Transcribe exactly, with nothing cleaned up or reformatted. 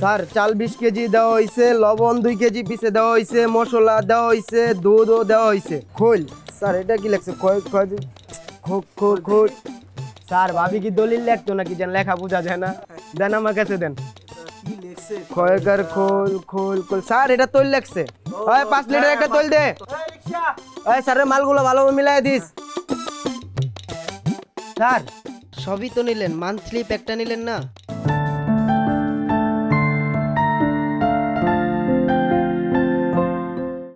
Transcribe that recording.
Sir চাল বিশ KG দেওয়া হয়েছে, লবণ দুই কেজি পিসে দেওয়া হয়েছে, মশলা দেওয়া হয়েছে, দুধও দেওয়া হয়েছে। খোল স্যার এটা কি লেখছে? খোল স্যার ভাবি কি দলিল লেখতো নাকি যেন লেখা বোঝা যায় না? দেন আমার কাছে দেন। খয়কার খোল খোল খোল স্যার এটা তৈল লেখছে। ওই পাঁচ লিটার একটা তৈল দে। ওই স্যারের মালগুলো ভালোভাবে মিলাই দিস। স্যার সবই তো নিলেন, মান্থলি প্যাকটা নিলেন না?